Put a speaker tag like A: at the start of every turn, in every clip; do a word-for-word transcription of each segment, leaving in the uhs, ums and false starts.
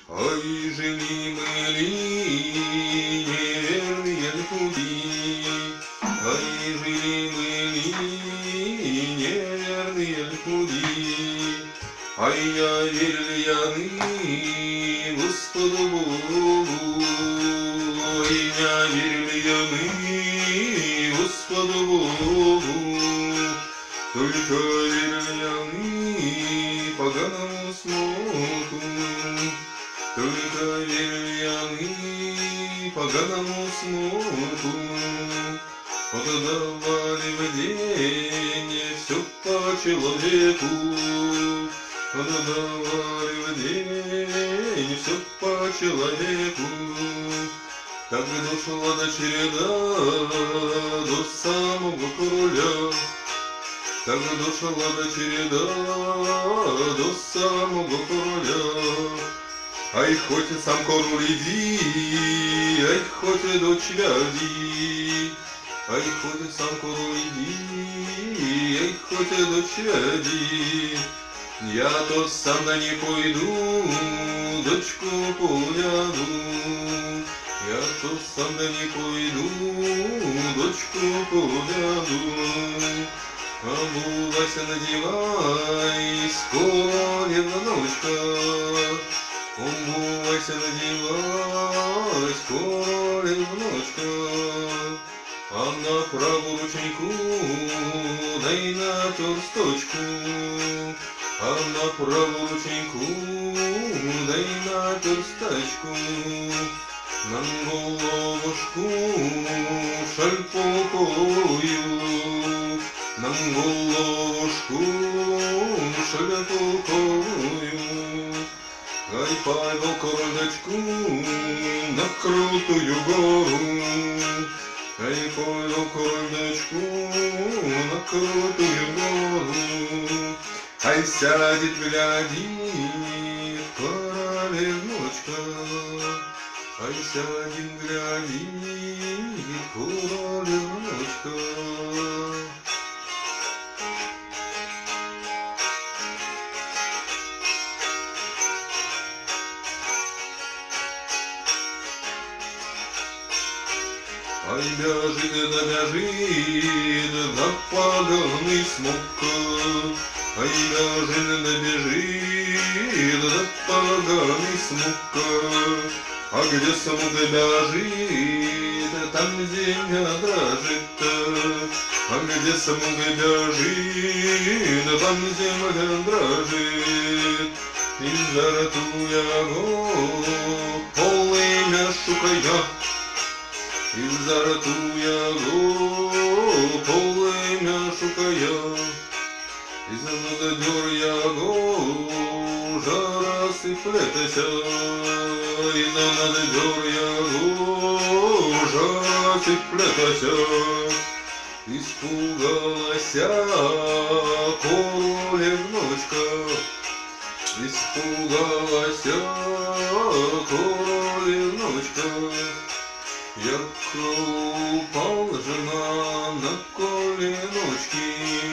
A: Ой, жили-были неверные пути, ой, жили-были неверные пути, ай, я верили Господу Богу, ой, я верили Господу Богу, только верили поганому смуту. Только веряны поганому смуту подавали в день все по человеку, подавали в день все по человеку. Так дошла до череда до самого короля, так дошла до череда до самого короля. Ай, хоть и сам король иди, ай, хоть и дочь ляди, ай, хоть и сам король иди, ай, хоть и дочь ляди, я то сам да не пойду, дочку погляду, я то сам да не пойду, дочку погляду, обувайся, надевай, скоро ночка. Обувайся, надевай, скоро внучка, а на правую рученьку дай на персточку, а на правую рученьку дай на персточку, на головушку шальпокою, на головушку шальпокою. Ай, Павел королечку на крутую гору, ай, Павел королечку на крутую гору, ай, сядет, глядит королевночка, ай, сядет, глядит королевночка. Ай, бежит да бежит да поганый смог, ай, бежит да бежит да поганый смог, а где смог бежит, там земля дрожит, а где смог бежит, там земля дрожит, и заратуя го полымя шукая. І заратуя го полымя шукая, і занадер я го жара сиплетеся, і занадер я го жара сиплетеся, испугалася королевночка, испугалася королевночка. Як упала жена на коленочки,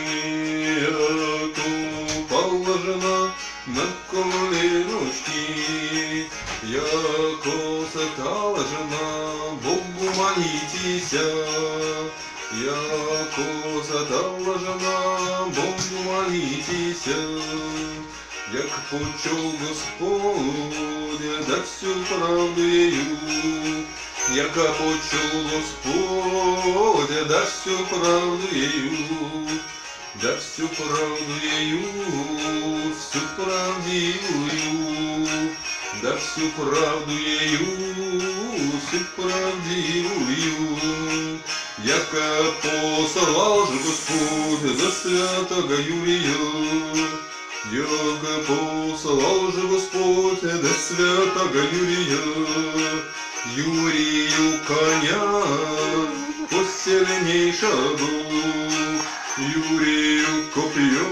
A: як упала жена на коленочки, як осатала жена, Богу молитеся, як осатала жена, Богу молитеся, як почув Господь, да всю правду ею, яка почув Господь, да всю правду ею, да всю правду ею, всю правдивую, да всю правду ею, всю правдивую, яка посылал же Господь за святого Юрия, яка посылал же Господь за святого Юрия, Юрию коня посильнейшего, Юрию копье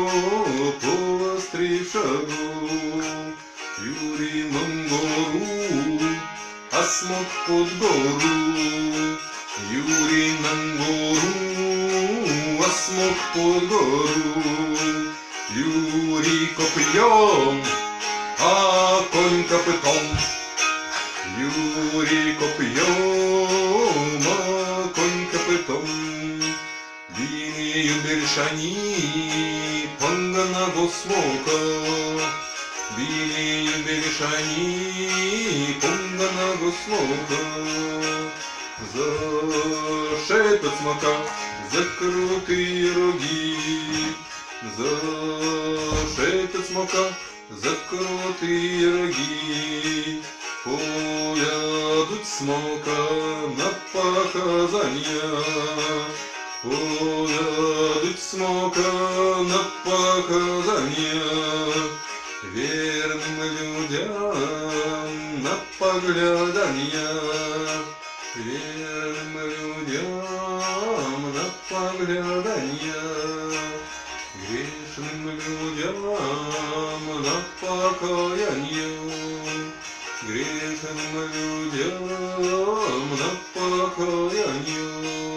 A: поострейшего, Юрий на гору, а смог под гору, Юрий на гору, а смог под гору, Юрий копьем, а конь конь копытом, Юрий копьем, а конь копытом. Били бельшани, понганого смока, Били бельшани, понганого смока. За шепот смока, за крутые роги, За шепот смока, за крутые роги. Поядуть смока на показания, Поядуть смока на показания. Верным людям на поглядания, Верным людям на поглядания, Грешным людям на покаяние, Грешным людям на покаяние.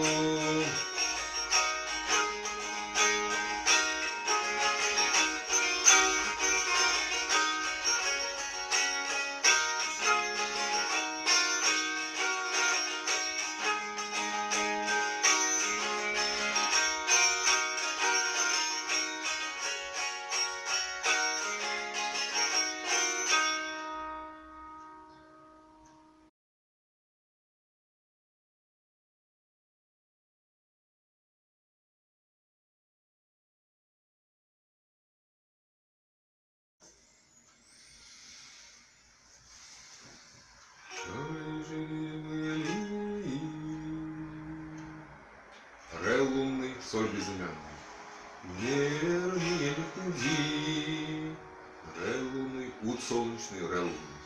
A: Ре лунный, соль безымянный, вернее люди. Ре лунный, ут солнечный, ре лунный.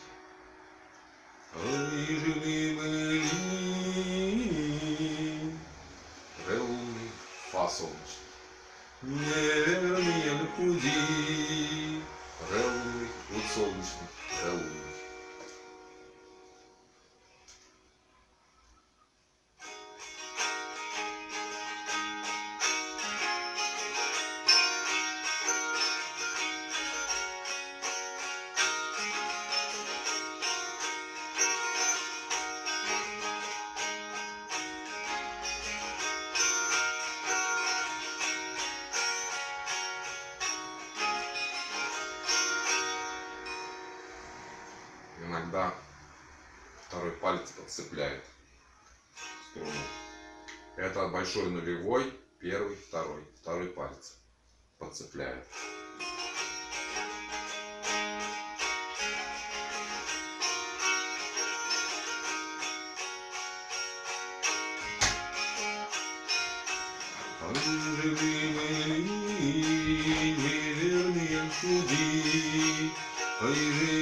A: Ай, жили мы ли. Ре лунный, фа солнечный. Неверные люди. Ре лунный, ут солнечный, ре лунный. Иногда второй палец подцепляет струну. Это большой нулевой, первый, второй. Второй палец подцепляет. Жили мы, неверные люди, ай,